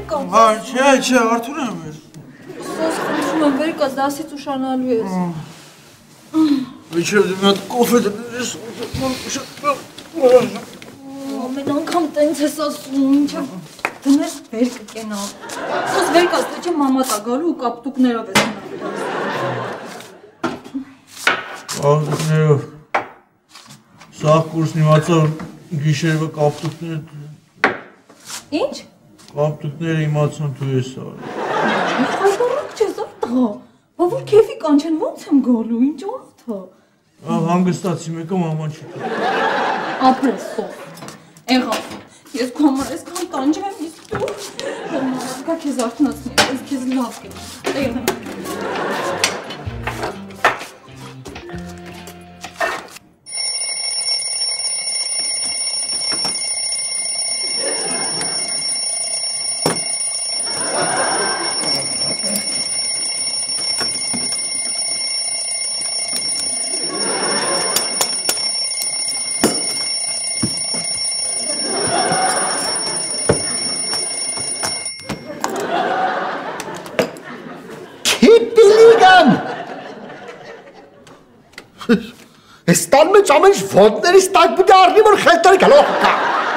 վերկաց։ Չէ, Արթուրն եմ էր։ Սոս խնդրում եմ վերկաց, դասից ուշանալու ես։ Միջև դու մի հատ կոֆե դնես։ Ամեն անգամ տենց ես ասում, ինչա դնես վեր կկենա։ Սոս վերկաց, թե չէ մամա տա գալու ու կապտուկներով ես Կապտուկներով։ Սաղ կուրսն իմացա, գիշերվա կապտուկները։ Ինչ? Կապտուկները իմացան դու ես արել։ Հայտարակ չես արտղա, բա որ կեվի կանչեն ոնց եմ գալու, ինչ աղթա։ Հանգստացի մեկը մաման չի կա։ Ապրես սով, էղավ, ես քո համար ես կան տանջեմ, իսկ դու կա քեզ արթնացնի, ես քեզ լավ կենի։ Están me chamen vodner istak bu darni mor kheltar galokka.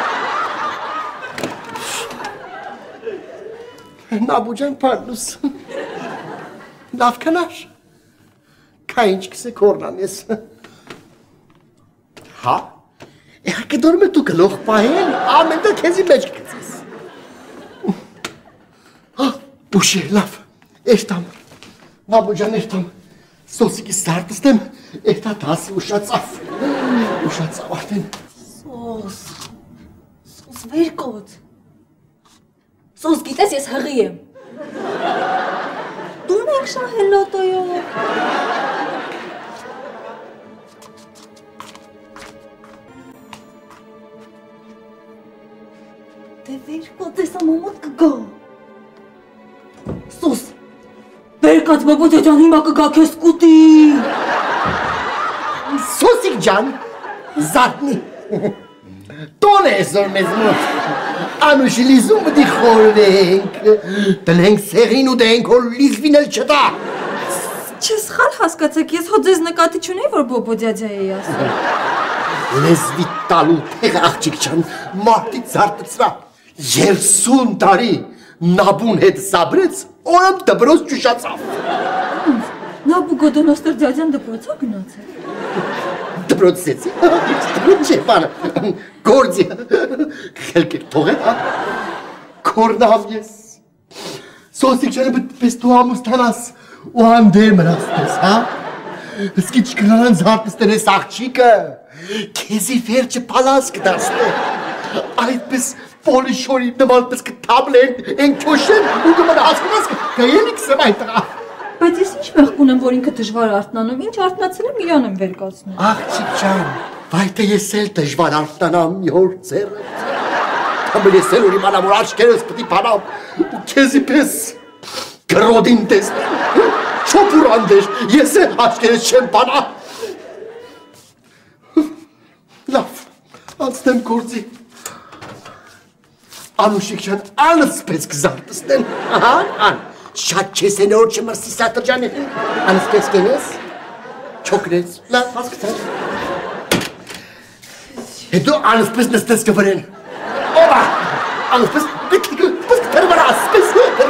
Nabucan parlus. Lafkanar. Kainçkisi kornames. Ha? Ke dorme tu galok pahen. Amen da kezi meckisiz. Ha, bu şey laf. Estam. Nabucan estam. Sosiki sartıstem. Ehta tası uşatsaf. Uşatsaf arten. Սոս վերկոց։ Սոս գիտես ես հղի եմ։ Դու մեկ շահել լոտոյով։ Դե վերկոց ես ամամոտ կգա։ Սոս, վերկաց բաբոտ եջան հիմա կգա քեզ կուտի։ Sosik can. Zatni. Tone zor mezmut. Anuși lizum di xorvenk. Տնենք սեղին ու դենք որ լիզվինել չտա։ Չես խալ հասկացեք, ես հո ձեզ նկատի չունեի, որ բոբոդյաջա էի ասում։ Լեզվի տալու թեղ աղջիկ չան մարդի ծարտծրա 30 տարի նաբուն հետ սաբրեց, օրըմ դպրոց ճուշացավ։ Նաբու գոդոնոստր դյաջան դպրոցա գնացել։ Դպրոցեցի, դպրոց չէ, բանը, գործի, խելքեր թողել, կորնավ ես, սոսիկ չանը պես դու ամուստանաս, ու անդեր մրասպես, հա, սկի չկնանան զարտստեն ես աղջիկը, կեզի վերջը պալաս կդասնե, այդպես պոլիշորի նմանպես կտաբլեն, են կոշեն, ու կմանը ասկնաս կայելիք սեմ այդտղա։ Բայց ես ինչ մեղք ունեմ, որ ինքը դժվար արթնանում, ինչ արթնացել եմ իրան եմ վերկացնում։ Աղջիկ ջան, վայտե ես էլ դժվար արթնանամ մի օր ձեռը։ Կամել ես էլ որ իմանամ, որ աչքերս պտի պանամ ու քեզի պես գրոդին տեսնեմ։ Չոպուրանդ էր, ես էլ աչքերս չեմ պանա։ Լավ, անցնեմ գործի։ Անուշիկ ջան, անս պես կզարտստեմ, ան։ Շատ չես են որ չմրսի սատր ջան է, անսպես կենես, չոքնես, լավ, հասկցար։ Հետո անսպես նստես կվրեն, օվա, անսպես, պերվարասպես,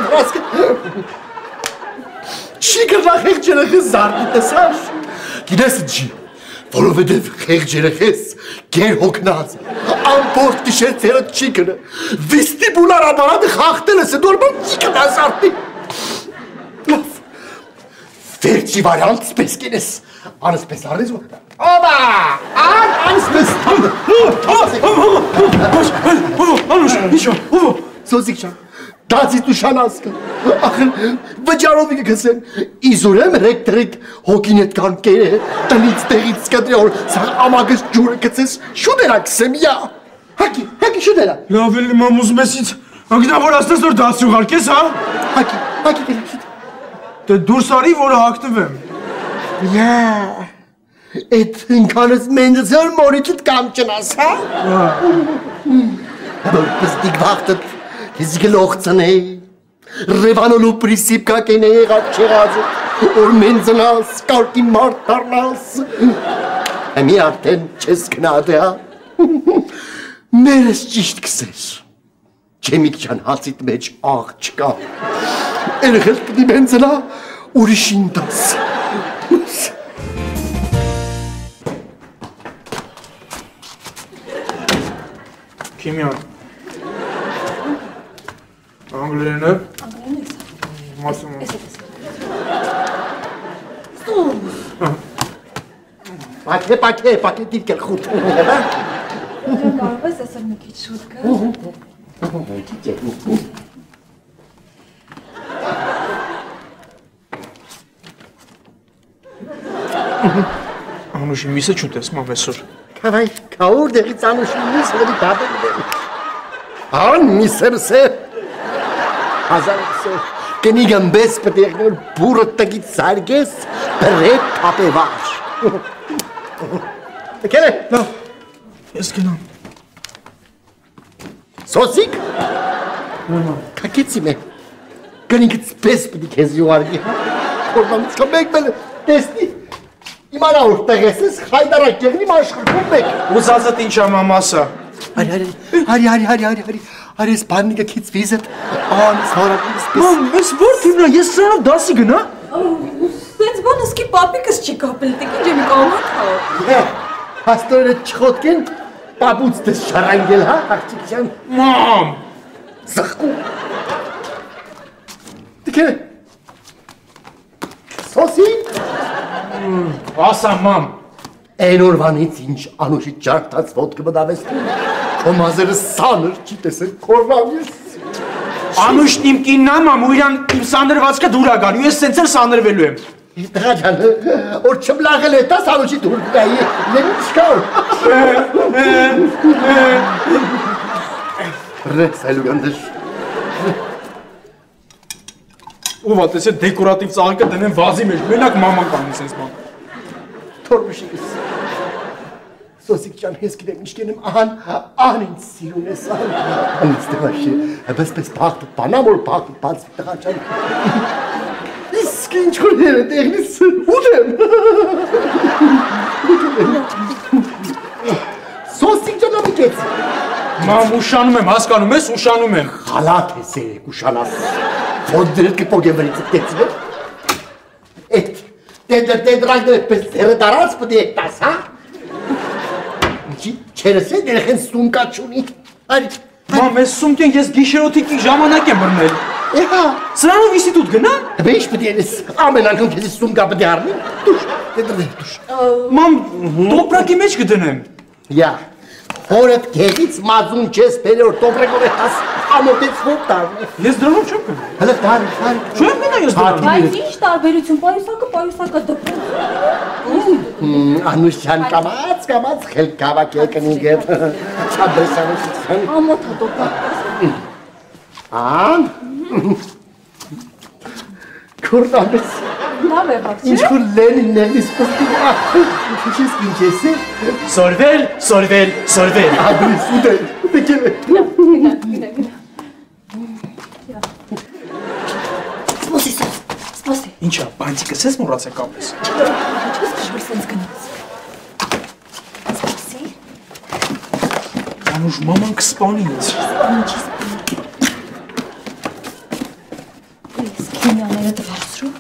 չի կրնա խեղ ջերեխես զարդի տեսար, գինես ջի, որովհետև խեղ ջերեխես գեր հոգնած, ամբորդ գիշեր ծերդ չի կնը, վիստիբուլար ապարատը խաղթել ես, դորման չի կնա զարդի, լավ, վերջի վարյանտ սպես կենես, անսպես արդես ու, օվա, անսպես, անուշ, ինչո, սոսիկ չան, դացի տու շանասկը, ախր վջարովի կգսեն, իզուրեմ ռեկտրիտ հոգին էտ կան կերը, տնից տեղից կտրի որ սաղ ամագս ջուրը կծես, շուտերա կսեմ, յա, հակի շուտերա։ Լավ էլ իմ ամուզում ես ինձ, անգնավոր ասնես որ դասի ուղարկես, հա։ Հակի կելա շուտ։ Դե դուրս արի, որը հագնվեմ։ Յա, էդ ընկանս մենձր մորիչիտ կամ չնաս, հա։ Որպես դիգ վաղթըտ Ես գլոխցնեի, ռևանոլու պրիսիպ կակեն է եղած չեղածը, որ մենձնաս, կարկի մարդ դարնաս, Εμի արդեն չես գնադե, հա, ներս ճիշտ կսեր, չեմիք ճան հացիտ մեջ աղ չկա, երխել կդի մենձնա, ուրիշին դաս, Kimya. Angolene. Masum. Պակե դիրկել խուտ, հեբա։ Կարող ես ասել մի քիչ շուտ կա։ Անուշի միսը չուտես, մամ այսօր։ Կավայ, կաուր դեղից անուշի միս հերի բաբել դեմ։ Ան միսերս է։ Հազարս է։ Կնիգն բես պտեղներ բուրը տգից սարգես, բրետ պապեվար։ Կերը։ Լավ, ես գնամ։ Սոսիկ։ Կակեցի մե։ Կնիգից բես պտի քեզ յուարգի։ Կորնամից կմեկ բել տեսնի։ Իմանա որ տեղես ես խայդարակ եղնի մաշխրկում մեկ։ Ուզածդ ինչ ամամասա։ Արի ես բաննիկը քիծ վիզդ, անս հարակից պես։ Մամ, ես որ թիմնա, ես սրանով դասի գնա։ Սենց բան ասկի պապիկս չի կապել, տեք ինչ եմ կամատ հա։ Հաստորը չխոտքեն, պապուց դες շարանգել, հա, աղջիկյան։ Մամ։ Զխկու։ Դիքե։ Սոսի։ Ասա, մամ։ Այն օրվանից ինչ անուշի ճարտած ոտքը մդավեսնում, քո մազերը սանր չի տեսել կորվան ես։ Անուշն իմ կինն է, մամ, ու իրան իմ սանրվածքը դուր ա գալու, ես սենց էլ սանրվելու եմ։ Տղա ջան, որ չմլաղել է տաս անուշի դուր գայի, նեմի չկար։ Ռես այլու գանդեր։ Ով ատես է դեկորատիվ ծաղիկը դնեմ վազի մեջ, մենակ մաման կանի սենց բան։ Թորմշիկս։ Սոսիկ ջան, ես գիտեմ ինչ կենեմ, ահան ինձ սիրուն ես, անից տղաշի, պես պաղթը բանամ, որ պաղթը բացվի տղա ջան։ Իսկ ինչ որ էր է տեղնից, ուտեմ։ Սոսիկ ջան ամիկեց։ Մամ, ուշանում եմ, հասկանում ես, ուշանում եմ։ Խալատ ես երեք ուշանաս, ոտ դրել կպոգեմվրից տեցիվ էտ, դեդրակներ պես դերը դարած պտի եք տաս, հա։ Ինչի չերս է դերեխեն սումկա չունի, արի։ Մամ, ես սումկեն ես գիշերոթիկի ժամանակ եմ բրնել։ Էհա։ Սրանով իսիտուտ գնա։ Բե ինչ պտի երես, ամեն անգամ քեզի սումկա պտի արնի, դուշ, դեդրներ դուշ։ Մամ, տոպրակի մեջ կդնեմ։ Յա, հորդ գեղից մազուն չես բերոր տոպրեկով է տաս ամոտեց ոտ տարնի։ Ես դրանով չեմ կնա։ Հլը տարի։ Չեմ գնա ես դրանով։ Բայց ինչ տարբերություն, պայուսակը դպրում։ Անուշյան կամաց խելք կավակ եկնին գետ, չաբես անուշյան։ Ամոթա տոպակ։ Ան, քուրդ ամես, Լավ է բակ, ինչ չէ։ քուր լենին նեղիս պստի, ինչես ինչ ես է, Սորվել, սորվել, սորվել։ ադրիս ուտել, դեկել է։ Գնա։ Սպոսի, սպոսի։ Ինչա, բանտիկս ես մոռացել կապես։ Ինչպես կշվիր սենց գնաց։ Սպոսի։ Անուշ, մաման կսպանի ինձ։ Ինչի սպանի։ Ես քիմիաները դվարսրու։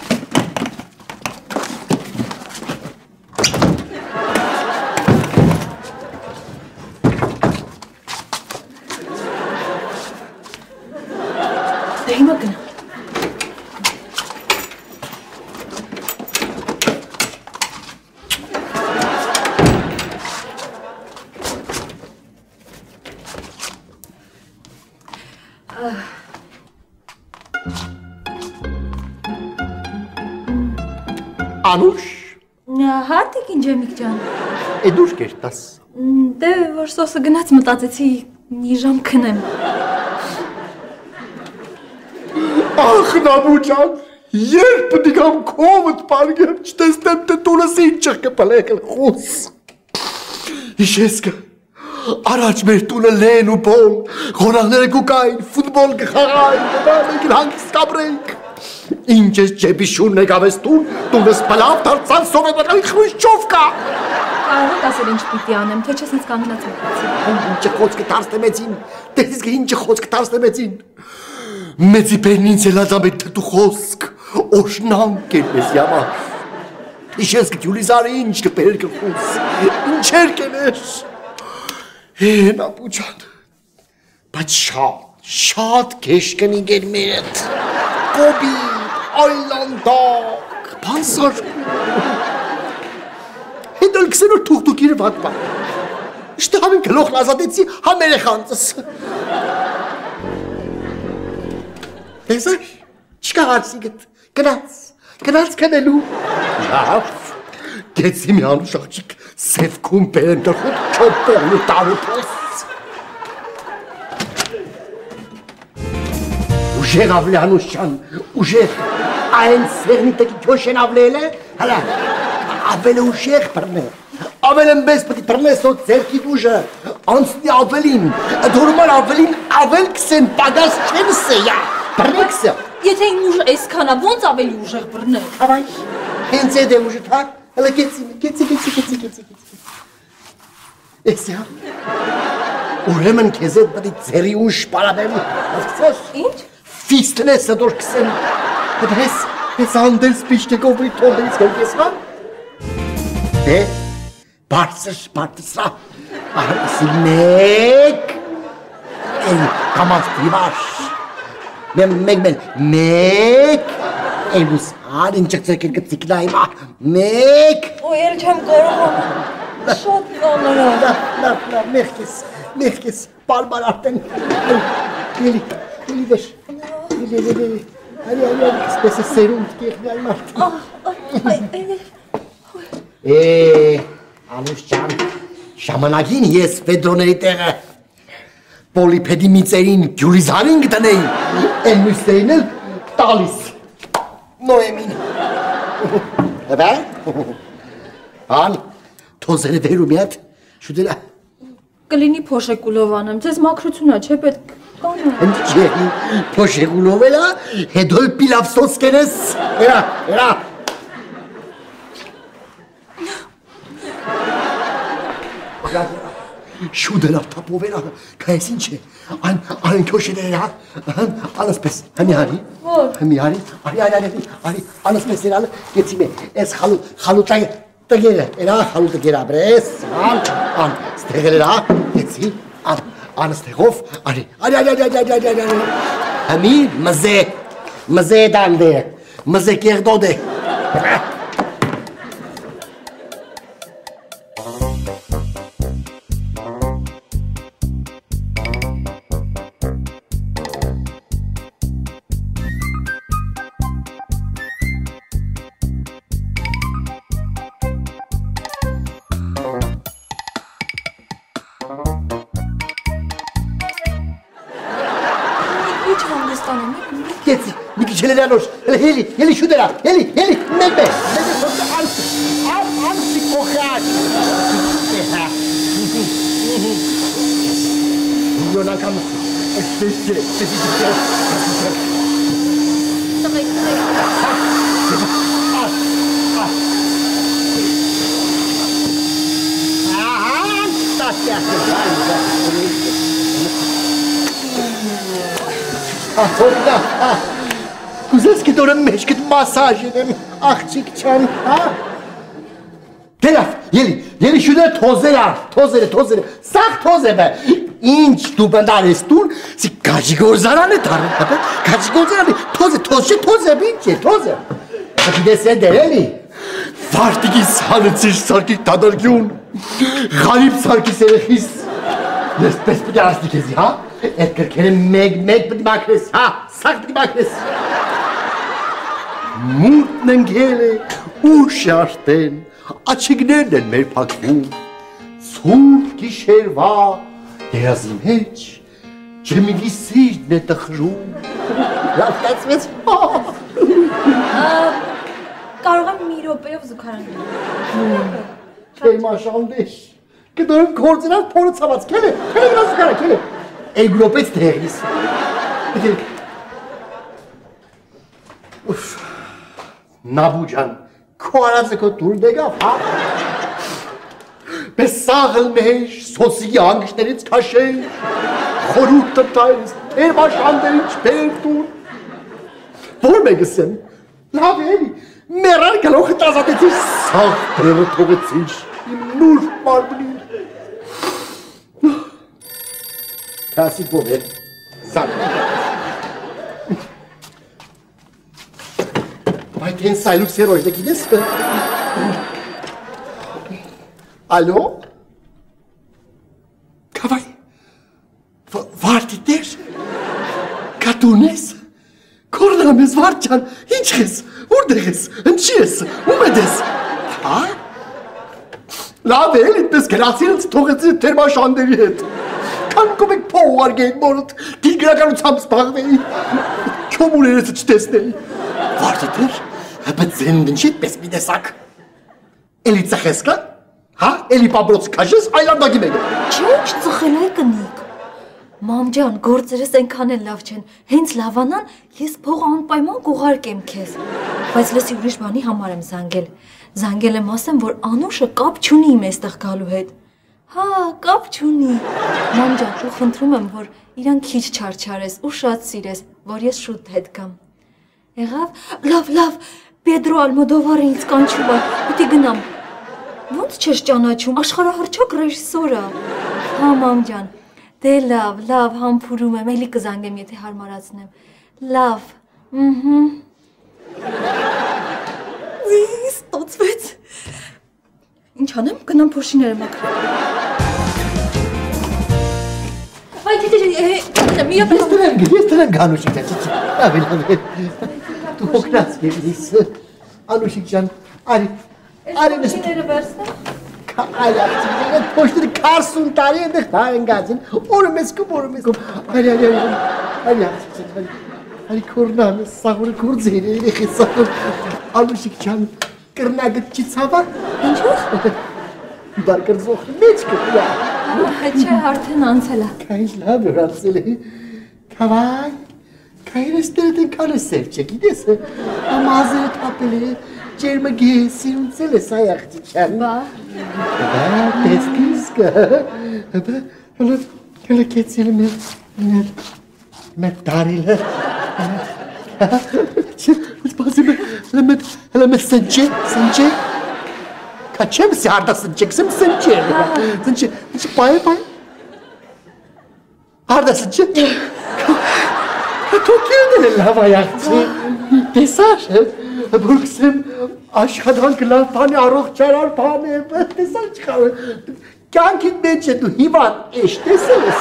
Դե հիմա գնա։ Անուշ, Հատիկ ինչ եմ իկջան։ է դուշ կերտաս։ Դե որ սոսը գնաց մտածեցի մի ժամ քնեմ։ Ախ նամուջան, երբ պտի կամ կովըտ պարգեմ, չտեսնեմ թե տունս ինչ կպլեկել խուս։ Իշես կը, Առաջ մեր տունը լեն ու բոլ, խոնախները կուկային, ֆուտբոլ կխաղային, մենք հանգիստ կապրենք։ Ինչ ես ջեպի շունն եկավ ես տունս բլավ դարձավ սովետական Խրուշչովկա։ Կարող եք ասել ինչ պիտի անեմ, թե չես ինձ կանգնած մտածի։ Ինչը խոսքը դարձնեցին, տեսից ինչը խոսքը դարձնեցին։ Մեծի բերն ինձ էլազաբետ դու խոսք, օշնանք էր մեզ համար։ Իշես կտյուլիզարը ինչ կպերեր կխուս, ինչեր կներ։ Նա պուչան, բայց շատ կեշ կնիգ էր մերդ, կոբի, այլանդակ, բանսար։ Հետո լքսենոր թուղթուկիրը վատպա, իշտե համին գլոխն ազատեցի համեր է խանցս։ Տեսար, չկա հարսիգտ, գնաց կնելու։ Լավ, գեցի մի անուշ աղջիկ, սև կումպեր են դրխոտ չոպողն ու տարուպոս։ Ուժեղ ավլե անուշ չան, ուժեղ, այն սեղնի տկի քյոշ են ավլել է, հալա, ավել է ուժեղ պրնե, ավել են բես պտի պրնես ոտ ձերքի դուժը, անցնի ավելին, դորմար ավելին ավել կսեն պագաս չեն սեյա, պրնեքս է։ Եթե իմ ուժը այսքան է, ոնց ավելի ուժեղ բռնել։ Ավայ, հենց էդ է ուժը թակ, հլը կեցի։ Էսի հա, ուրեմն կեզ էդ բդի ձերի ուժ պարաբեմ, ասկսես։ Ինչ։ Ֆիստն է սդոր կսեն, հես անդել սպիշտեկով բրի թորդերից կրկես հա։ Դե, բարձր, ասի մեկ, են կամաց պրիվաշ, մեկ, էլուս հար ինչıq ծերքեր կծիկնա հիմա, մեկ։ Ոյ, էլ չեմ կարող, շատ կանարա։ Լավ, մեղքես, պարմար արդեն, էլի վեր, արի, սպես է սերունդ կեղնի այ մարդ։ Անուշ ճան, շամանագին ես Պետրոների տեղը, պոլիպեդի միծերին գյուլիզարին գտնեին, են մույստերին էլ տալիս, նոեմին։ Հբա, ան, թոզերը վերում ետ, շուտերա։ Կլինի փոշեկուլով անեմ, ձեզ մաքրությունա չէ պետք կանա։ Ընդ չէ, փոշեկուլով էլա, հետոլ պիլավ սոս կենես, էրա։ Շուդել արտապով էրա, կայես ինչ է, անն քոշել էրա, անսպես, հմի հարի, անսպես էրալը, գեցի մե, ես խալու տգերը, էրա խալու տգերա բրես, ստեղել էրա, գեցի, անստեղով, արի, հմի մզե դանդ է, մզե կեղդոդ է, Գեցի, մի քիչ էլ անոր, հելի շուտերա, հելի, մեկ անցի կոխած։ Յոնական, այսպես չէ, Կուզես կտորը մեջքդ մասաժ ենեմ, աղջիկ չան, հա? Դերավ, ելի շուտեր թոզերը, սաղ թոզ է բե, ինչ դու բնդար ես տուն, սի կաջիգորզարան է դարը, կաջիգորզարան է, թոզ է, ինչ է, թոզ է, գիտես է դեր էլի, վարտիկի սանեցիր սարկի տադարգյուն, խարիբ սարկի սերեխիս, ես պես պտի ասնի կեզի, հա? Այդ կրքերը մեկ պտի մակրես, հա, սաղ պտի մակրես։ Մութն ընգել է, ուշ աշտեն, աչիգներն են մեր պակվում, սուրտ գիշերվա, երազի մեջ, ջեմիգի սիրտն է տխրում, լավ կացվեց, Կարող եմ մի րոպեով զուգարան։ Չեմ աշանդես, Կդորում կործենար փորը ծավաց, կել է գրասու կարա, կել է, էգրոպեց դեղիս, Նաբու ջան, քո արածը քո դուրն եկավ, հա? Պես սաղլ մեջ, սոսիկի անգիշներից քաշել, խորհուրդ տտայս, թերմաշանդերի չբերել տուն։ Որ մեկս եմ, լավ էլի, մերար գլոխը տազատեցիր, սաղ բրերը թողեցիր, իմ նուր մարմնին։ Կասի բով է, զան։ Բայց են սայլուք սերոյդ եք իդես։ Ալո? Կավայ, վարդի դեր, կատուն ես, կորնամ ես վարդ ճան, ինչ ես, ուրդեղ ես, ընչի ես, ում էդ ես, հա? Լավ էլ իտպես գրացին ընց թողեցին թերմաշանդերի հետ, կան կոմեք պող արգեին մորդ, դիր գրականությամբ սպաղվեի, չոմուրերեսը չտեսնեի, վարդի դեր, հպետ զենդ ընչի պես մի դեսակ, էլի ծխես կա? Հա, էլի պաբրոց կաշես, այլանդագի մեկը։ Չէ, չծխել այ կնիկ։ Մամ ջան, գործերս ենքան էլ լավ չեն, հենց լավանան, ես փողը անպայման կուղարկեմ քեզ։ Բայց լսի ուրիշ բանի համար եմ զանգել։ Զանգել եմ ասեմ, որ Անուշը կապ չունի իմ էստեղ գալու հետ։ Հա, կապ չունի։ Մամ ջան, ու խնդրում եմ, որ իրան քիչ չարչարես ու շատ սիրես, որ ես շուտ հետ գամ։ Եղավ, լավ, Պեդրո Ալմոդովարը ինձ կանչում է, պիտի գնամ։ Ոնց չես ճանաչում, աշխարհահռչակ ռեժիսորը։ Հա, մամ ջան, դե լավ, համբուրում եմ, էլի կզանգեմ, եթե հարմարացնեմ։ Լավ, ստացվեց։ Ինչ անեմ, գնամ փոշիները մաքրեմ։ Այ, ես տրեմ գանուշիկ ջան, լավ, դու հոգնած գերիս, Անուշիկ ջան, արի Փոշիները վերցնեմ։ Այլ աղջիկները փոշները 40 տարի այնտեղ դա են գածին, օրը մեզ կում, այլ աղջիկներ, այլ կորնանը, սաղորը կորձեր են էխի սաղոր, Անուշիկ ջան, կրնագտ չի ծավա։ Ինչու՞։ Դար կրձող մեջ կպիա։ Չէ, արդեն անցել է։ Կայնչ լավ էր անցել է, կավայ, կայրեստերդ են կան է սև չեք, իդես է, ամազերը թապել է, Ջերմը գեսիրունցել ես այ աղջիքյան։ Բա։ Տեսքիս կը, հլը կեցել մեր դարիլը, հլը մեր սնջե, կա չեմ սի հարդա սնջե, կսեմ սնջե, պայ, հարդա սնջե, կթոքիրն էլ լավ այ աղջի, տեսար, Բուրքսեմ աշխատանք լավ բանի, առող չարար բան է, տեսար չխավ, կյանքիդ մեջ է դու հիվան էշ, տեսել ես,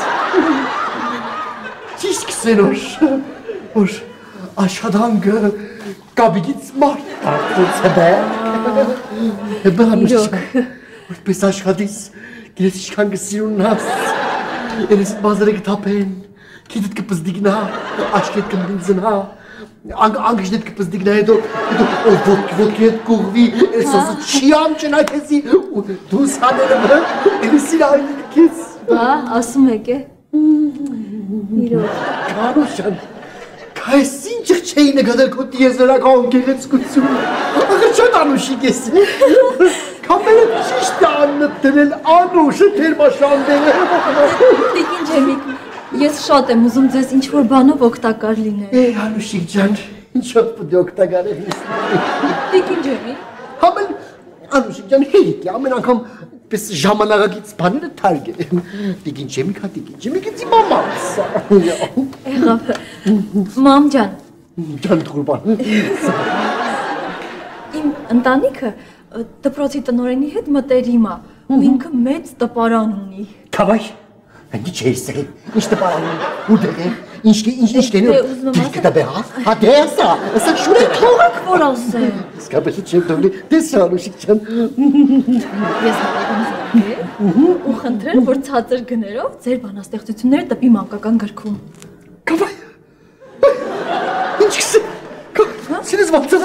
ճիշտ կսեն որ աշխատանքը կաբիգից մարդ կարդոց է բե, որպես աշխատիս, գիրես իշխան կսիրուննաս, երեսիտ մազերը կթապեն, քիդիտ կպզդիգնա, աշկետ կմբինզնա, անգիշնետ կպզդիգնա հետո ոտքի հետ կուղվի, սոսը չի ամջեն այդեսի, դուս հանելը բը, էլիսին այլին կեզ։ Բա, ասում եք է։ Իրոք։ Կանուշան, կայս ինջիղ չէի նգադել քո տիեզերական գեղեցկություն, աղր չոտ անուշի կես է, կամերը ճիշտ է աննըտ դրել անուշը թերմաշանդել է։ Տիկին ջեմիկ, ես շատ եմ ուզում ձեզ ինչ-որ բանով օգտակար լինել։ Անուշիկ ջան, ինչով պդի օգտակար է հիստ։ Տիկին ջեմիկ։ Համել, Անուշիկ ջան, հերիք է, ամեն անգամ պես ժամանաղագից բաները թարգել եմ։ Տիկին ջեմիկ, հա տիկին ջեմիկ, իցի մամաս։ Եղավ, մամ ջան։ Ջան թուրբան։ Իմ ընտանիքը դպրոցի տնօրենի հետ մտերիմ է, ու ինքը մեծ տպարան ունի։ Կավայ, ինչ է իսել, ինչ տպարան ունի, ուդեղ է, ինչ կենի, դիրքը դա բե հա, հա դեսա, ասա շուր է։ Թողեք որ ասեմ։ Իսկապես չեմ տովնի, դեսա Անուշիկ ջան։ Ես մատակում զանգել ու խնդրել, որ ցածր գներով ձեր բանաստեղծությունները տպի մանկական գրքում։ Կավայ, ինչ կսե, սինես վացա,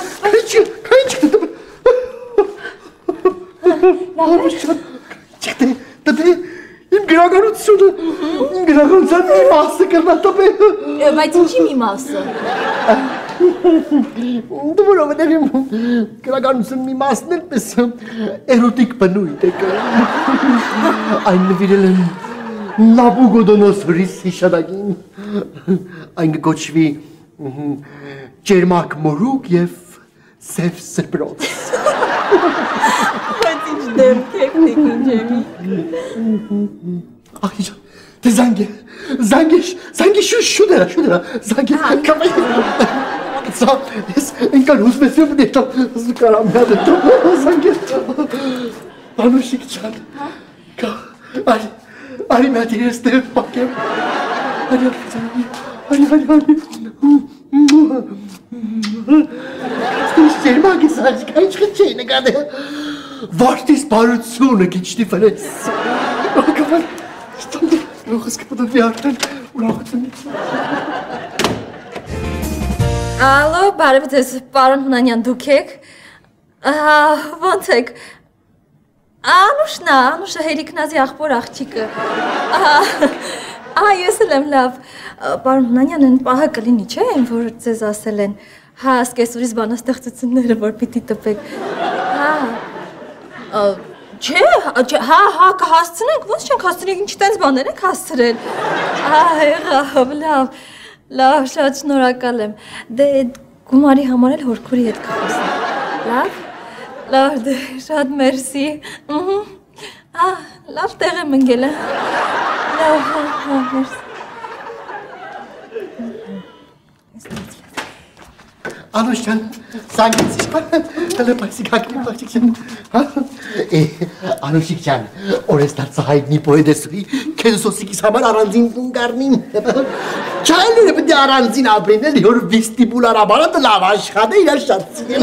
կայինչ կտպ։ Անուշիկ ջան, չեղտե, տպե, իրականությունը։ Իրականության մի մասը կրնատոպե։ Բայց ինչի մի մասը։ Դու որովհետև իրականության մի մասն էլ պես էրոտիկ բնույթ է կա։ Այն նվիրել են Նաբուկոդոնոսորի հիշադակին։ Այն կոչվի ջերմակ մորուք եւ սև սրբրոց։ Բայց ինչ դեմք եք տիկին ջեմի։ Ահի դե զանգե շուտերա զանգե կամայ Սա ես ինքան հուսմեսում նետամ զուկարամ նադետո զանգե Անուշիկ ջան Արի մատ ես դեպ պակեմ Արի Ստիշ ջերմագի սաջկա ինչ խչեի նկադ Վարտիս բարությունը գիչտի վրես Կավալ Ստանդի Ողս կպտվի արդեն ուրախությունից Ալո, բարև ձեզ, պարոն Հունանյան, դուք եք։ Ոնց եք։ Անուշը Հերիկնազի աղբոր աղջիկը։ Ես էլ եմ լավ։ Պարոն Հունանյան, են պահը կլինի, չէ, են, որ ձեզ ասել են։ Հա, սկեսուրից բանաստեղծությունները, որ պիտի տպեք։ Չէ, հա, կհասցնենք, ոնց չենք հասցնենք, ինչ տենց բաներ եք հասցրել։ Եղավ, լավ, շատ շնորհակալ եմ։ Դե գումարի համար էլ հորքուրի հետ կխոսեմ։ Լավ, դե շատ մերսի։ Լավ տեղ եմ ընկել։ Լավ, մերսի։ Անուշ ջան, զանգեցի տելեպայսի գակնի բաղջիկ ջան։ Անուշիկ ջան, օրեստար ծահայգնի պոեդեսուի քեզոսիկիս համար առանձին տունկարնին։ Չայլերը պտի առանձին ապրին էլ որ վիստիբուլար ապարատը լավ աշխատը իրար շատ սիրել։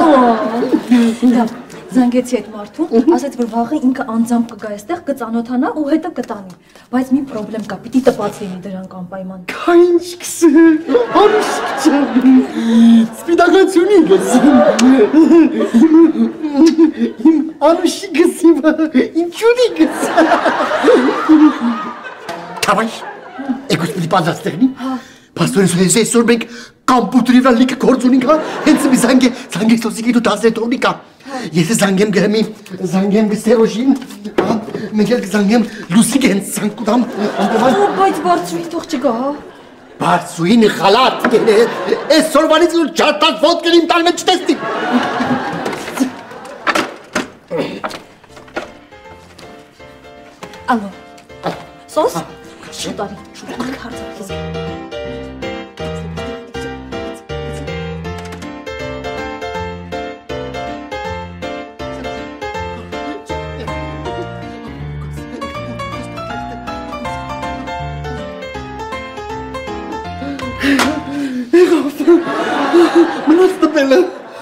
Զանգեցի այդ մարդուն, ասեց, որ վաղը ինքը անձամբ կգա այստեղ, կծանոթանա ու հետը կտանի։ Բայց մի պրոբլեմ կա, պիտի տպած լինի դրանք անպայման։ Կա ինչ կսել, Անուշիկ ջան, սպիտակացունի գսեմ։ Իմ Անուշիկս իմ ճուդի գսեմ։ Կավայ, էգուս պիտի պանձած տեղնի։ Պաստորին այսօր մենք կամպուտրի վրա լիքը գործ ունենք, հենց մի զանգեք սոսիկի դու տասնետրոնի կա։ Ես զանգեմ գրեմի, զանգեմ վիսերոժին, մենք էլ կզանգեմ լուսիկ հենց զանգուտամ։ Բայց բարձրուին թող չգա, հա։ Բարձրուին խալատ կեր է, ես սորվանից ու ճարտած ոտքեր իմ տան մեջ չտեսնի։ Ալո, սոս, շուտ արի, շուտ հարցարքիզ։ Մնաց տպելը,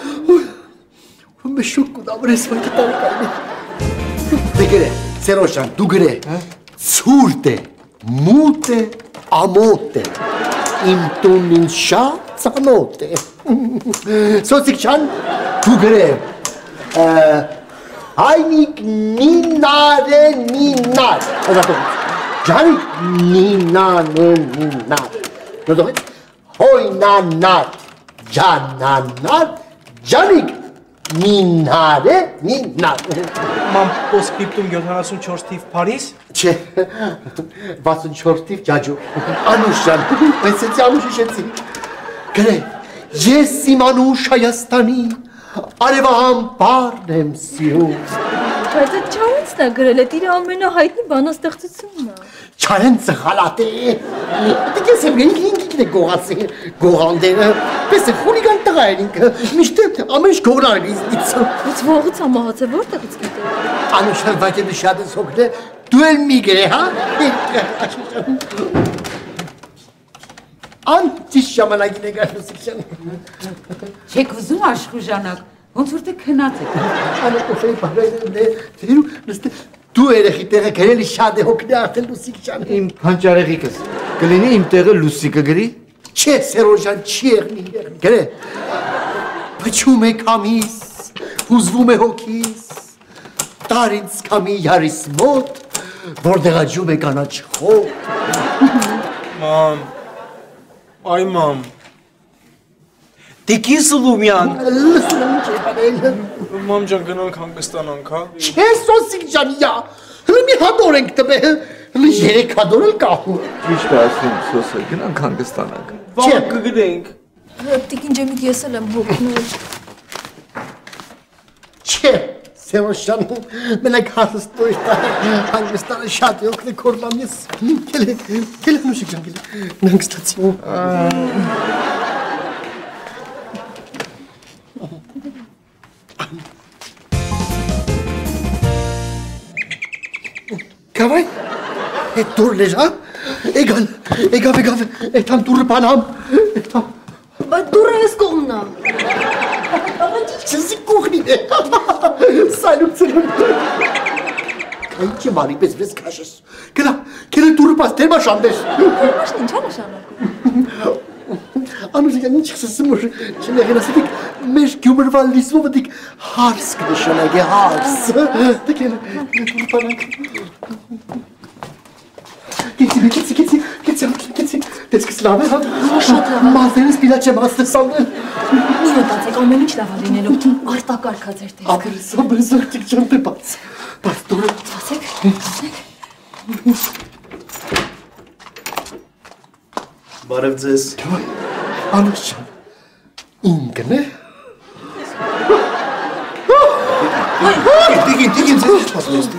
մեզ շուկ կուդամր ես վայ կտարի կայնի։ Դե գրե, Սերոշան, դու գրե, ցուրտ է, մութ է, ամոթ է, իմ տունն ինձ շատ ծանոթ է։ Սոսիկ ջան, դու գրե, հայնիկ նինար է նինար։ Ջանիկ նինան է նինար։ Նոդողից, հոյնանար, ջանանար, ջանիկ նինար է նինար։ Ման պոսկրիպտում 74 թիվ Փարիզ։ Չէ, 64 թիվ ջաջու։ Անուշ ջան, այսեցի Անուշ իշեցի։ Գրե, ես իմ Անուշ Հայաստանի արևահամ պարն եմ սիրում։ Բայց այդ Չարենցն է գրել, այդ իր ամենահայտնի բանաստեղծությունն է։ Չարենցը խալատ է։ Դիք ես եմ ինքին է գողացի, գողանդերը, պես է խուլիգան տղա էր ինքը, միշտ ամեն ինչ գողնար է իզնից։ Բայց վաղուց ամահաց է, որտեղից գիտե։ Անուշան վայտ եմ շատ ես հոգն է, դու էլ մի գրե, հա։ Անտիշ ժամանակին է գալուսիկ ջան։ Չեք ուզում աշխուժանակ, ոնց որ թե քնած եք։ Անոկոշայի բարայնն է, թերու նստե դու երեխի տեղը գրելի շատ է հոգնի արդեն լուսիկ ջան։ Իմ քանչարեղիկս կլինի իմ տեղը լուսիկը գրի։ Չէ, Սերոժան, չի եղնի, գրե։ Փչում է կամիս, հուզվում է հոգիս, տար ինձ կամի յարիս մոտ, որտեղ աճում է կանաչ խող։ Մամ, այ մամ, Տիկին Սուլումյան, Լսում եմ ինչ է բանել։ մամ ջան գնանք հանգստանանք, հա։ Չէ, Սոսիկ ջանիա, հլը մի հատոր ենք տվել, հլը 3 հատոր էլ կահու։ Ճիշտ է ասում, Սոսը, գնանք հանգստանանք։ Վաղ կգնենք։ Տիկին ջեմիկ ես էլ եմ հոգնել։ Չէ, Սևոշան, մենակ հարստույր հանգստանը շատ է օգնի կորլամ ես։ Կել նուշիկ ջան, կել, հանգստացի։ Կավայ, էտ դուրն էր, հա? Էգավ, էթան դուրը բանամ, էթան։ Բայց դուրը ես կողմնա։ Չզի կողնին է, սայլում ծրում։ Կային չեմ արի պես վես կաշես, կելը դուրը պաս թերմա շանդես։ Թերմաշն ինչ է նշանակում։ Անուզիկան ինչ խսսում որ չնեղեն ասետիք մեր գյումրվա լիսվով դիք հարս կնշանակ է հարս։ Դեք էլ դուրը պանանք։ Կեցի, տեսքս լավ է, հա։ Շատ լավ է։ Մազերս պիլա չեմ հաստեսալնել։ Մի մտածեք, ամեն ինչ լավ է լինելու, արտակարգա ձեր տեսքը։ Աբրսա բրզորդիկ չան թե բաց դուրը։ Ասեք։ Բարև ձեզ։ Անուս չան, ինգն է։ Տիկին, ձեզ ինչ պասում ես,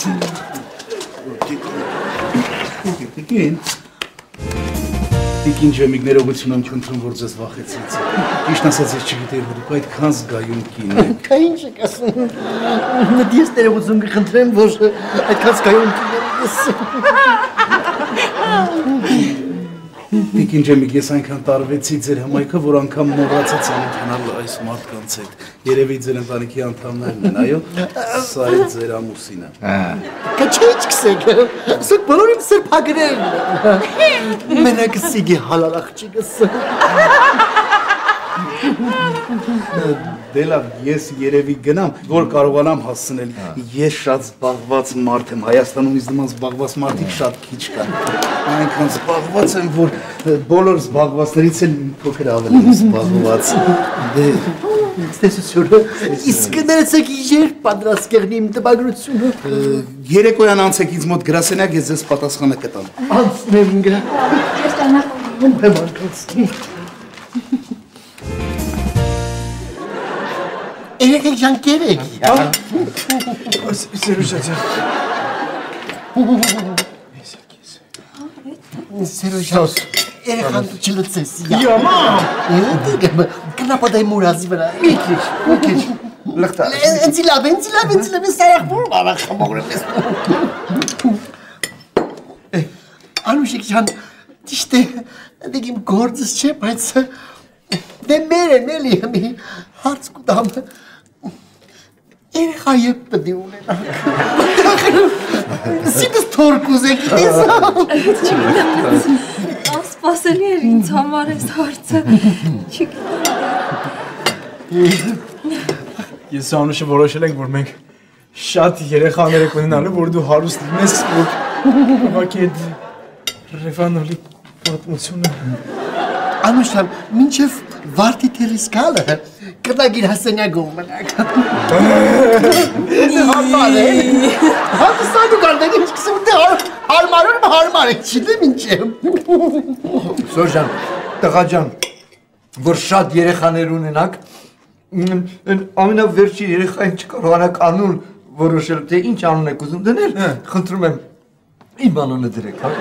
Տիկին ջեմիկներ օգություն եմ չունթում, որ ձեզ վախեցրից։ Ճիշտ ասած ես չգիտեի, որ դուք այդքան զգայուն կին եք։ Կա ինչ եք ասում, ես ներողություն կխնդրեմ, որ այդքան զգայուն կին ես։ Տիկին ջեմիկ, ես այնքան տարվեցի ձեր հմայքը, որ անգամ մոռացած անընդհանալ այս մարդկանց հետ։ Երևի ձեր ընտանիքի անդամներն են, այո, սա է ձեր ամուսինը։ Կա չէ չքսեք, սոք բոլորիմ սրպագրերն են։ Մենակ սիգի հալալ աղջիկս։ Դե լավ, ես երևի գնամ, որ կարողանամ հասցնել։ Ես շատ զբաղված մարդ եմ, Հայաստանում ինձ նման զբաղված մարդիկ շատ քիչ կան։ Այնքան զբաղված եմ, որ բոլոր զբաղվածներից էլ փոքր ավելի եմ զբաղված։ Դե Ստեսությունը, իսկ ներեցեք երբ պատրաստ կեղնի իմ տպագրությունը։ երեկոյան անցեք ինձ մոտ գրասենյակ, ես ձեզ պատասխանը կտամ։ Անցնեմ գրա։ Ես տանակ Եմ անկացնի։ Երեքեք ժան կերեք։ Սերուշա ջան։ Սերոժան, երեխան դու չլծես։ Մամ։ Կնապադայ մուրազի վրա։ Մի քիչ, լղտա։ Ընցի լավ, սարախ բուր բավակ խմողրեմ ես։ Անուշիկ ժան, ճիշտ է, դեք իմ գործս չէ, բայց դե մեր են էլի մի հարց կուտամ։ Երեխա եբ պդի ունենանք։ Սիտս թորք ուզեք ես։ Սպասելի էր ինձ համար այս հարցը։ Ես Անուշը որոշել ենք, որ մենք շատ երեխաներ եք ունենալու, որ դու հարուստ լինես, որ ուղղակի այդ Ռևանոլի պատմությունը։ Անուշան, մինչև վարդի թերիս կալը, կրնագիր հասենյագում մնակ։ Հարմար է, հատստանու կարդեն ինչ կսում դե հարմար է, չիդեմ ինչ եմ։ Սոժան, տղաջան, որ շատ երեխաներ ունենաք, ամենավերջի երեխային չկարողանաք անուն որոշել, թե ինչ անուն եք ուզում դնել, խնդրում եմ, իմ անունը դրեք, հա։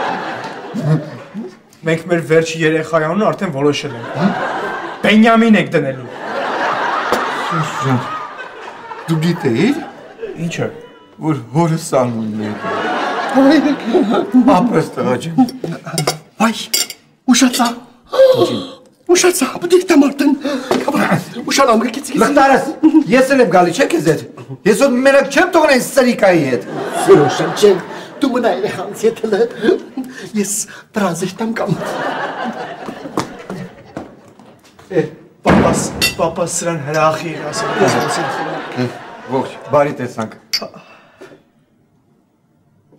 Մենք մեր վերջի երեխայի անունը արդեն որոշել ենք։ Բենյամին եք դնելու։ Սոժան, դու գիտեիր, Ինչը։ որ հորս անունն է։ Ապրես տղաջան։ Այ, ուշացա, բդիկ տամարտեն, ուշանամ գրկեցի։ Լղտարս, ես էլ եմ գալի, չէ կեզ հետ, ես ոտ մենակ չեմ տողնեն սրիկայի հետ։ Սիրոշան չեն, դու մնա երեխանց ետելը, ես պրանզեշտամ կամ։ Պապաս սրան հրախի էր ասում։ Ողջ, բարի տեսանք։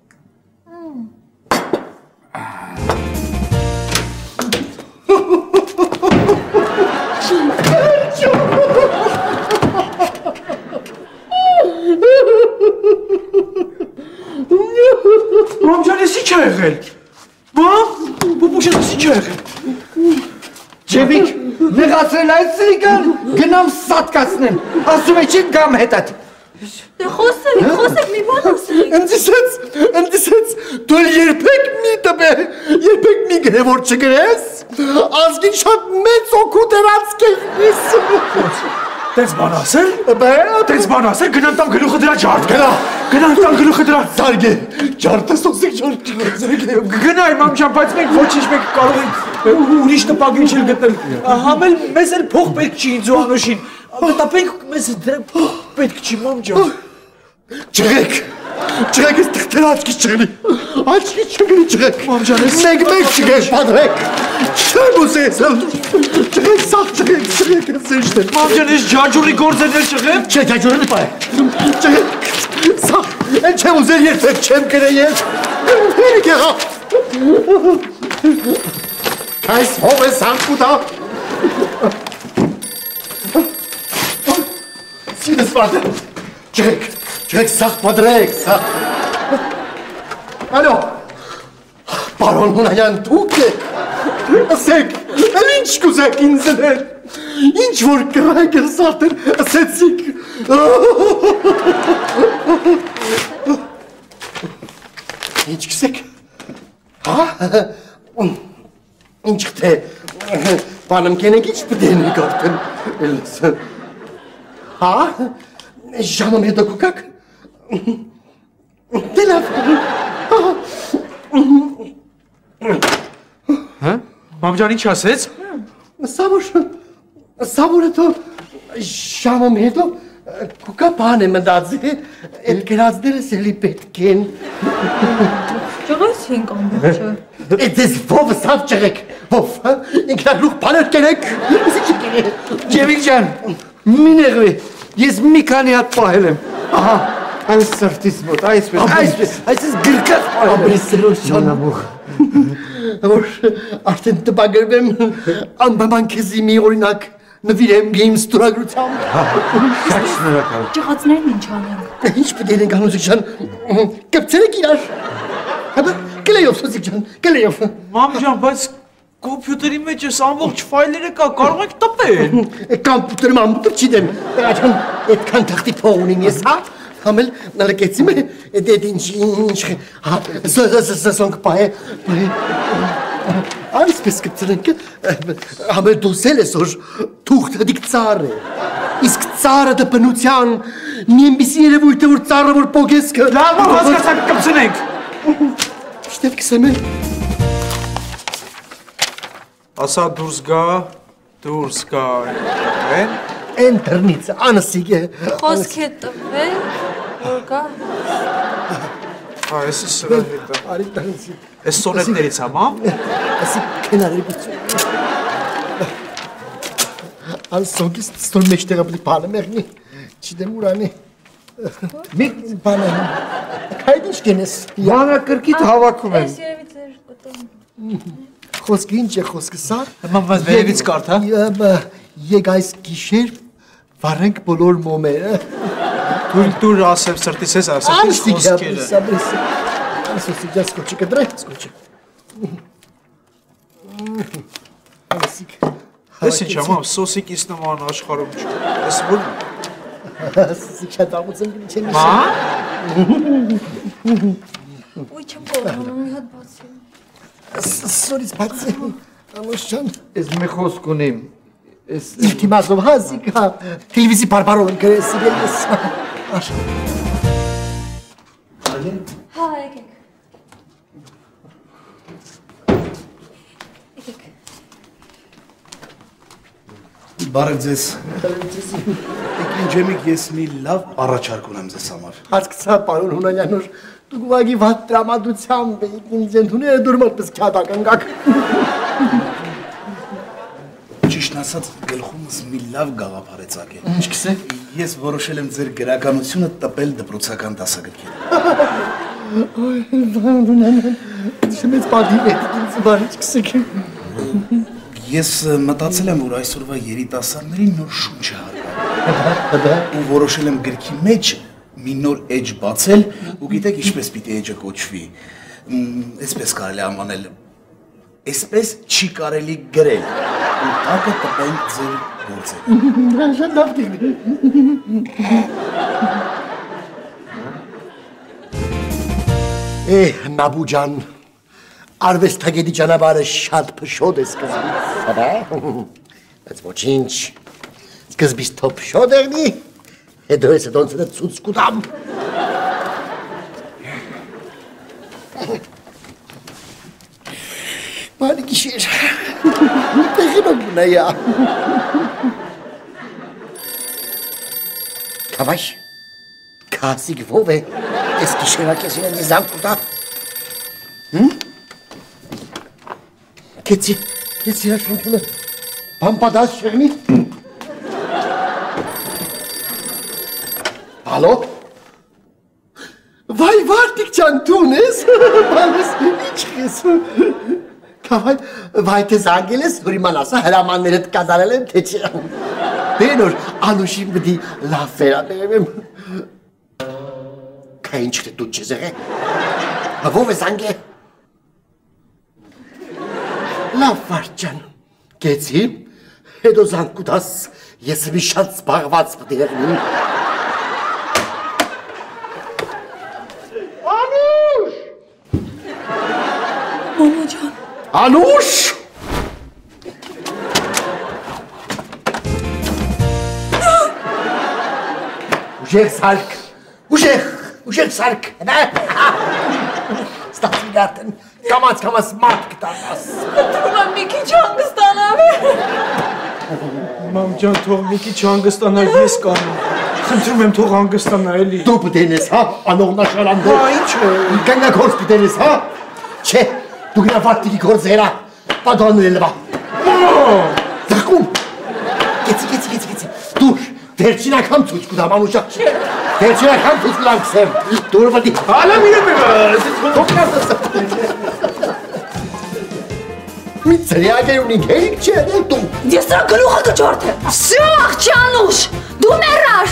Ջևիկ, նեղացրել այս սրիկան, գնամ սատկացնեմ, ասում է չի գամ հետատ։ Խոսեք մի բան ասեք։ Ընդիսեց, դու երբեք մի տպե, երբեք մի գրե, որ չգրես, ազգին շատ մեծ օգուտ էր ածկեղնիս։ Տես բան ասել, գնամ տամ գլուխը դրա ջարդ, գնամ տամ գլուխը դրա։ Զարգե, ջարդը սոսիկ ջարդ, զարգե։ Գնայ մամջան, բայց մենք ոչինչ մենք կարող ենք ուրիշ տպագին չել գտնել։ Համել մեզ էլ փող պետք չի ինձ ու Անուշին։ Տապենք մեզ դրա փող պետք չի մամջան։ Ջրեք, ես թղթեր աչքի չգնի, ջրեք։ Մամջան, ես մեկ չգես, պատրեք, չեմ ուզես, ջրեք, սաղ ջրեք, ես զիշտ եմ։ Մամջան, ես ջաջուրի գործերներ չղեմ։ Չէ, ջաջուրը նպայ, ջրեք, սաղ, են չեմ ուզել երբեք չեմ կրե ես, հերի կեղա։ Այս հով է սանքուտա։ Սինես պատը, ջրեք, սաղ պատրեք, սաղ։ Ալո, պարոն Հունանյան դուք եք, ասեք, էլ ինչ կուզեք ինձնել, ինչ որ կրայք էր սաղթեր, ասեցիք։ Ինչ կսեք, հա, ինչ կթե, պանմ կենեք ինչ պդեն եք արդեն, հա, ժամամ հետո կուկակ, դե լավ, Մամջան, ինչ ասեց։ Սավոր հետո ժամամ հետո կուկա բան է մնդացի, էլ կերածներս էլի պետք են։ Ճղես ենք ամբողջը։ Դեզ ով սավ ճղեք, ով, ինքնագլուխ բաներ կերեք, Ջևիկ ջան, մի նեղվի, ես մի քանի հատ պահել եմ։ Ահա, այս սրտից մոտ, այսպես գրկած պահել եմ։ Ամրիսերոս ճանամուղ, որ արդեն տպագրվեմ, անբաման կեզի մի օրինակ նվիրեմ գեյմ ստորագրությամբ։ Շատ շնորհակալ։ Ճղածներն ինչ անենք։ Ինչ պետք է անուզիկ ջան, կպցրեք իրար։ Հəbə, գլեյով սոսիկ ջան, գլեյով։ Մամջան, բայց կոմպյուտերի մեջ ես ամբողջ ֆայլերը կա, կարող եք տպել։ Կամպյուտերը մամպուտը չիդեմ, աջան այդքան թղթի փող ունիմ ես, հա։ Համել նալկեցիմ է, էդ ինչ, հա, սոնք պահե, այսպես կպցրենք, համել դոսել ես որ թուղթը դիք ծար է, իսկ ծարը դը բնության, մի եմբիսի երևույթ է, որ ծարը որ պոգես կը։ Լավ, հասկացանք կպցնենք։ Շտև կսեմ է։ Ասա դուրս գա, Են դրնից, անսիկ է։ Խոսք է տվել, որ գա։ Այս սրա հետը։ Արի դրանցի։ Այս սոնետներից համա։ Ասի կենարի բուծու։ Անսոնքից ստոր մեջտեղը բլի բանը մեղնի, չիդեմ ուրանի։ Մի բանը, կայդ ինչ կենես։ Բանը կրկիտ հավաքում եմ։ Ես երևի ձեր կտում։ Խոսքը ինչ է խոսքը սար։ Մամված վերևից կարդ, հա։ Եկ այս գիշեր վարենք բոլոր մոմերը։ Դուր ասեմ սրտիս ես ասեմ խոսքերը։ Անսոսիկ ջան սկոչի կդրե, սկոչի։ Անսիկ։ Ես ինչ ամամ, սոսիկիս նման աշխարհում չկա։ Ես որ Սոսիկ շատ ամուծեմ չեմ Մա։ Ոյ չեմ կարողանում մի հատ բացի։ Սորից բացի, անուշ ջան։ Ես մի խոսք ունիմ։ Իլտիմազով հազիկ, հա, տելևիզի բարբարով եմ գրեսիլ ես։ Հա, եկեք։ Բարև ձեզ։ Եկին ջեմիկ ես մի լավ առաջարկ ունեմ ձեզ համար։ Հասկացա պարոն Հունանյանոր, դուք ուղղակի վատ տրամադրությամբ եք ինձ ընդունել դուրմալ պես քյատականգակ։ Ճիշտն ասած գլխումս մի լավ գաղափար է ծագել։ Ինչ կսե։ Ես որոշել եմ ձեր գրականությունը տպել դպրոցական դասագրքին։ Շմեց պատիվ է, ինձ բարիչ կսեք։ Ես մտածել եմ, որ այսօրվա երիտասարդներին նոր շունչ է հարկավոր։ Ու որոշել եմ գրքի մեջ մի նոր էջ բացել, ու գիտեք ինչպես պիտի էջը կոչվի։ Այսպես կարելի անվանել Էսպես չի կարելի գրել։ Ու տակը տպենք ձեր գործերը։ Շատ լավ դիգնի։ Նաբու ջան, արվեստագետի ճանապարհը շատ փշոտ է սկզբից, հա՞։ Բայց ոչինչ, սկզբից թո փշոտ եղնի, հետո ես դոնցը ցույց կտամ։ Բարի գիշեր։ Տեղինոք նայա։ Կավայ, կասիկ ով է, ես գիշերակեսին են զանգ կուտա։ Կեցի հաշվանքունը, բամպադաս շեղնի։ Ալո։ Վայ վարտիկ ճան տուն ես, բանես ինչ ես։ Կավայ, վայ թե զանգել ես, որ իման ասա հրամաններդ կատարել եմ, թե չէ։ Բենոր, անուշին բդի լավ վերաբերեմ եմ։ Կա ինչ թե դուտ չես եղե։ Ով է զանգե։ Լավ վարդ ճան, կեցի, հետո զանգ կուտաս, ես մի շատ զբաղված պտի եղնիմ։ Անուշ! Մամա ջան։ Անուշ! Ուժեղ սարք, ուժեղ սարք, նա։ Ստացի գարտեն, կամաց մարդ կտանաս։ Խնդրում եմ մի քիչ հանգստանալ։ Մամ ջան, թող մի քիչ հանգստանա, ես կանեմ։ Խնդրում եմ թող հանգստանա էլի։ Դու պտենես, հա, անողնաշարանդով։ Հա, ինչ է։ Գանգակորս պտենես, հա։ Չէ, դու գնա վարտիկի գործերա, պատանն էլ լվա։ Ձախկում։ Կեցի, դուր, վերջին ակամ ցույց կուտամ, անուշակ չէ։ Վերջին ակամ ցույց կուտամ քսեմ, դուր պտի։ Հալա միրեմ մի ծրյակ է ունինք, հերիք չէ, էլ դու։ Ես դրա գլուխը կջորթեմ։ Всё, աղջանուշ, դու մեռար։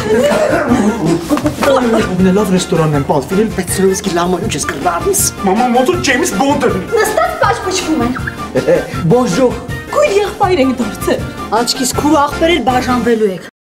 Լավ ռեստորանն եմ պատվիրել։ Բայց սրովսկի լամանու չես կրվարնիս։ Մամա, ոնց որ Ջեյմս Բոնդը։ Նստած պաշպշվում են։ Բոժող։ Քույր եղբայր ենք դարձել։ Աչքիս քուր աղբեր էլ բաժանվելու եք։